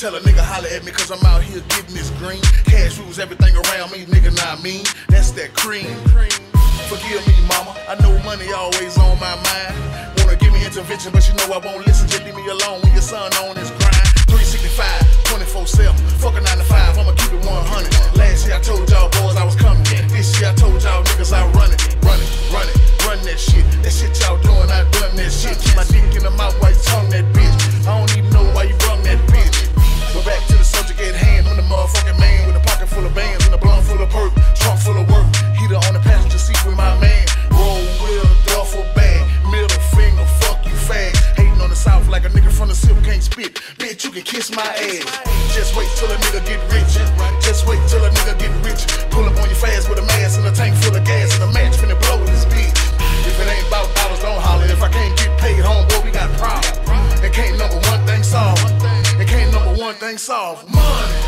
Tell a nigga holler at me cause I'm out here getting this green. Cash rules everything around me, nigga, not mean. That's that cream. Forgive me, mama, I know money always on my mind. Wanna give me intervention, but you know I won't listen. Just leave me alone when your son on his grind. 365, 24/7, fuck a 9 to 5, I'ma keep it 100. Last year I told y'all boys I was coming. This year I told y'all niggas I run it. Run that shit. That shit y'all doing, I done that shit. Keep my dick in the mouth while you tongue that bitch. I don't even know why you brung that bitch. But back to the subject at hand. I'm the motherfucking man with a pocket full of bands and a blunt full of perk, trunk full of work. Heater on the passenger seat with my man. Roll wheel, duffel bag, middle finger, fuck you fag. Hating on the south like a nigga from the SIP can't spit. Bitch, you can kiss my ass. Just wait till a nigga get rich. Just wait till a nigga get rich. Pull up on your fast with a mask and a tank full of gas and a match finna blow this bitch. If it ain't about dollars, don't holler. If I can't get paid, homeboy, we got problems. And can't number one thing solve. And can't number one thing solve money.